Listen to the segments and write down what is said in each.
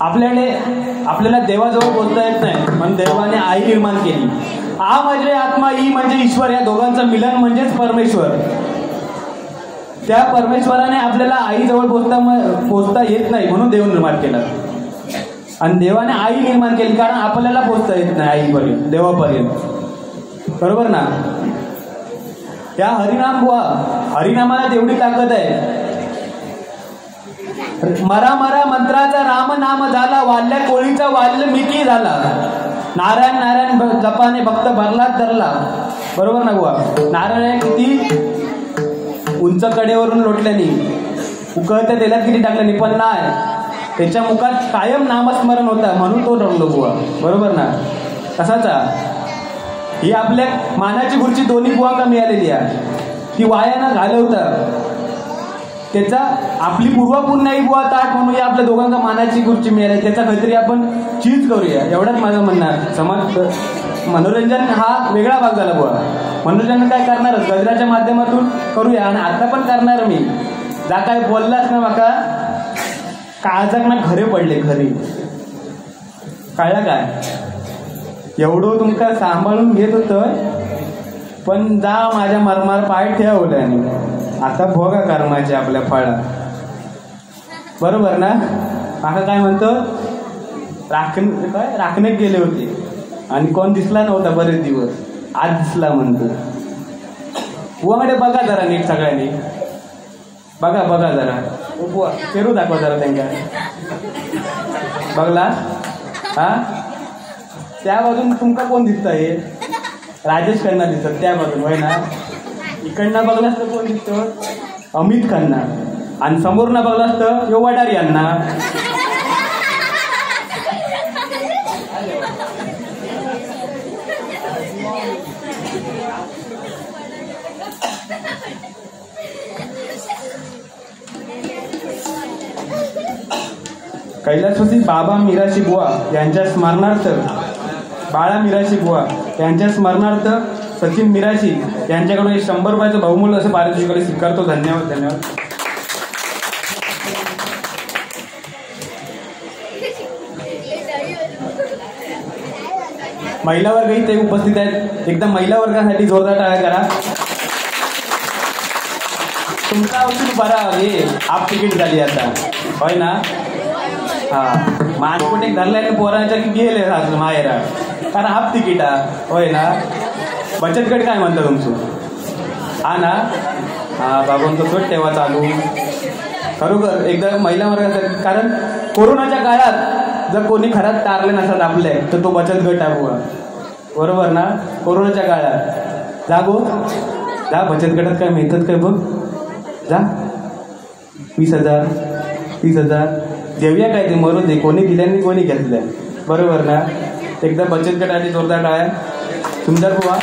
आपल्याला देवाजवळ बोलता येत नाही, पण देवाने आई निर्माण केली. आ म्हणजे आत्मा, ई म्हणजे ईश्वर, या दोघांचं मिलन म्हणजेच परमेश्वर. त्या परमेश्वराने आपल्याला आईजवळ पोचता येत नाही म्हणून देव निर्माण केला. आणि देवाने आई निर्माण केली कारण आपल्याला पोचता येत नाही आईपर्यंत, देवापर्यंत. बरोबर ना? त्या हरिनामाला तेवढी ताकद आहे. मरा मरा मंत्राचा राम नाम झाला, वाल्ल्या कोळीचा वाल्मिकी झाला. नारायण नारायण जपाने भक्त भरलाच धरला. बरोबर ना बुवा? नारायण किती उंच कडेवरून लोटल्याने, उकळत्या तेलात किती टाकल्याने, पण नाही, त्याच्या मुखात कायम नामस्मरण होता म्हणून तो रंगलो बुवा. बरोबर ना? कसाचा ही आपल्या मानाची खुर्ची दोन्ही बुवा का मिळालेली आहे, ती वायानं घालवता. त्याचा आपली पूर्वापूर नाही बुवा ताट म्हणून या आपल्या दोघांना मानाची खुर्ची मिळाली, त्याचा काहीतरी आपण चीज करूया, एवढंच माझं म्हणणं आहे. समाज मनोरंजन हा वेगळा भाग झाला बुवा. मनोरंजन काय करणारच, गजराच्या माध्यमातून करूया. आणि आता पण करणार मी. जा काय बोललास ना माका काळजाक ना खरे पडले, खरे कळलं काय? एवढं तुमका सांभाळून घेत होतं, पण जा माझ्या मरमार पाय ठेवल्याने. आता भोगा कर्माचे आपल्या फळा. बरोबर ना? माका काय म्हणतो, राखण्यात गेले होते आणि कोण दिसला नव्हता बरेच दिवस, आज दिसला म्हणतो. बुवाकडे बघा जरा नीट सगळ्यांनी, बघा जरा. बुवा फेरू दाखवा जरा त्यांना. बघला? हा, त्या बाजून तुमका कोण दिसतंय? राजेश खन्ना दिसत त्या बाजून, होय ना? इकडनं बघलास तर कोण दिसतं? अमित खन्ना. आणि समोरनं बघलास तर यो वडारी यांना. कैलासवासी बाबा मिराशी बुवा यांच्या स्मरणार्थ, बाळा मिराशी बुवा यांच्या स्मरणार्थ सचिन मिराशी यांच्याकडून 100 रुपयाचं बहुमूल्य असं पारितोषिक स्वीकारतो. धन्यवाद. महिला वर्गही ते उपस्थित आहेत. एकदा महिला वर्गासाठी जोरदार टाळ्या करा. तुमचा औषध बरा हे हाफ तिकीट झाली आता, होय ना? हा, मानकोट एक धरलाय पोरांच्या की गेले माहेरा, कारण हाफ तिकीट होय ना? बचत गट काय म्हणतं तुमचं? हा ना? हा बाबांचं सोड तेव्हा चालू. खरोखर एकदा महिला वर्गासाठी, कारण कोरोनाच्या काळात जर कोणी खरात टारले नसतात आपले, तर तो बचत गट आहे बुवा. बरोबर ना? कोरोनाच्या काळात जा बचत गटात काय मिळतात काय बघ, जा 20,000 30,000 देऊया काय ते, मरू दे, कोणी दिल्याने कोणी घेतलंय. बरोबर ना? एकदा बचत गटाची जोरदार टाळ्या. सुंदर बुवा.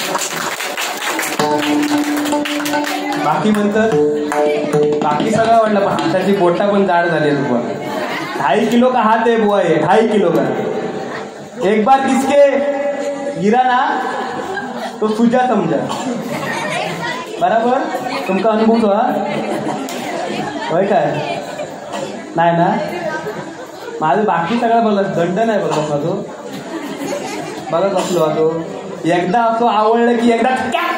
बाकी म्हणतात बाकी सगळं वाटलं, पण हाताची बोटा पण जाड झाली बुवा. 2.5 किलो का हात आहे बुवा, 2.5 किलो का. एक बार किसके गिरा ना तो सुजा समजा. बराबर? तुमचा अनुभव तो होय काय? नाही ना? माझं बाकी सगळं बोलला, दंड नाही बोलत ना तो. बघत असलो तो, एकदा असं आवडलं की एकदा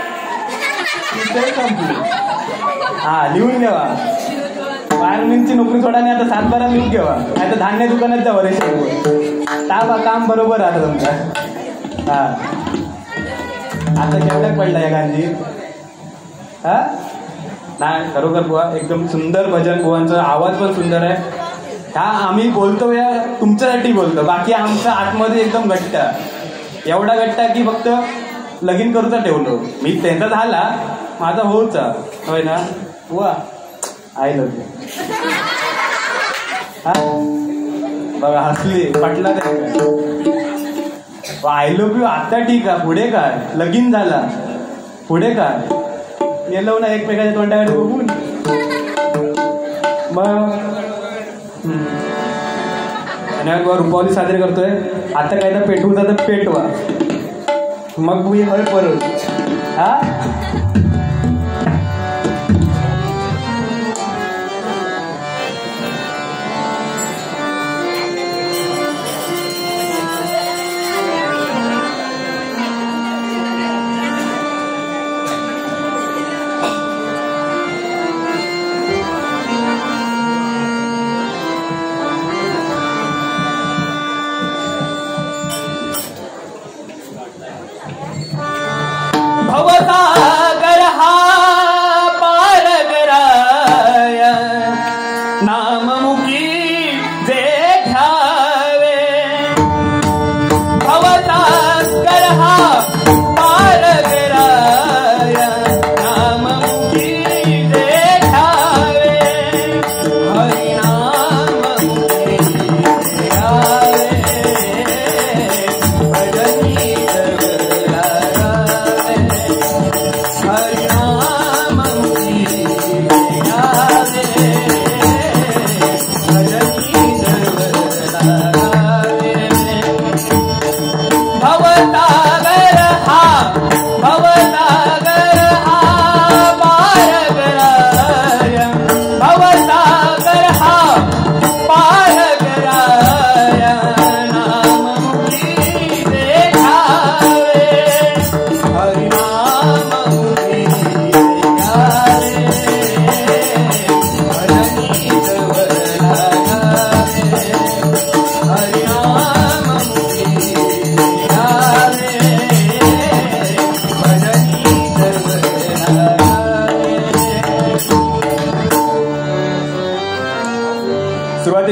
संपली. हा, लिहून घ्यावा. फायरमॅनची नोकरी सोडाने आता 7-12 लिहून घ्यावा, नाही तर धान्य दुकानात जावं रे. काम बरोबर आता तुमचा. हा, आता केवढ्याक पडला या गांधी. हा नाही, खरोखर बुवा एकदम सुंदर भजन. बुवांचा आवाज पण सुंदर आहे. हा आम्ही बोलतो या तुमच्यासाठी बोलतो, बाकी आमचा आतमध्ये एकदम घट्ट, एवढा घट्ट की फक्त लगीन करूचा ठेवलो मी. त्यांचा झाला, माझा होऊचा, होय ना बुवा? I love you. हा बघा हसली, पटला नाही. आय लव्ह यू आता ठीक आहे, पुढे काय? लगीन झाला, पुढे काय? गेलो ना एकमेकाच्या तोंडाकडे बघून. मग रुपावली साजरी करतोय. आता काय तर पेटवून जातं, पेटवा. मग मी हळ परत. हा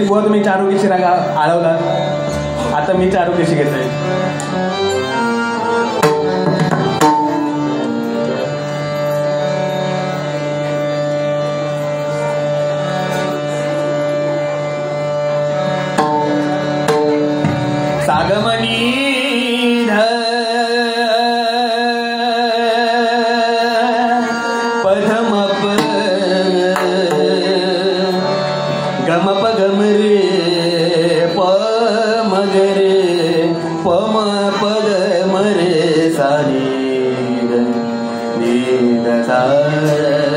बुवा तुम्ही चारू केशी रागा आळवला, आता मी चारू केशी घेतोय. सागमनी पधमप गमप गम रे पम रे पम पग मरे सानी सा